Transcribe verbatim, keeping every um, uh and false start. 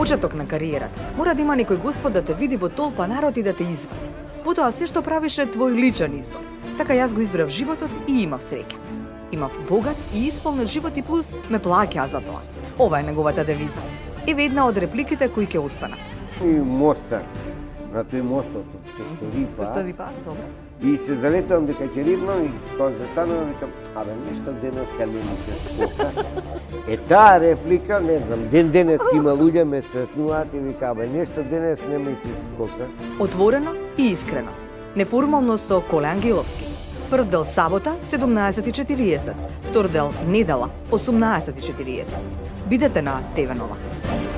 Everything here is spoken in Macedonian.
почеток на кариерата, мора да има некој господ да те види во толпа народ и да те извади. Потоа се што правише твој личен избор. Така јас го избрав животот и имав среќа. Имав богат и исполнет живот и плюс ме плаќаа за тоа. Ова е неговата девиза. Еве една од репликите кои ќе останат. И мостар, на тој мостот, што рипа. Што рипа, добро. И се залетувам дека ќе рипнам и кога застанувам викам, абе нешто денеска не ми се скока. Е таа реплика, не знам, ден денеска има луѓе ме сретнуваат и вика, абе нешто денес не ми се скока. Отворено и искрено. Неформално со Коле Ангеловски. Прв дел сабота седумнаесет и четириесет, втор дел недела осумнаесет и четириесет. Бидете на Те Ве Нова.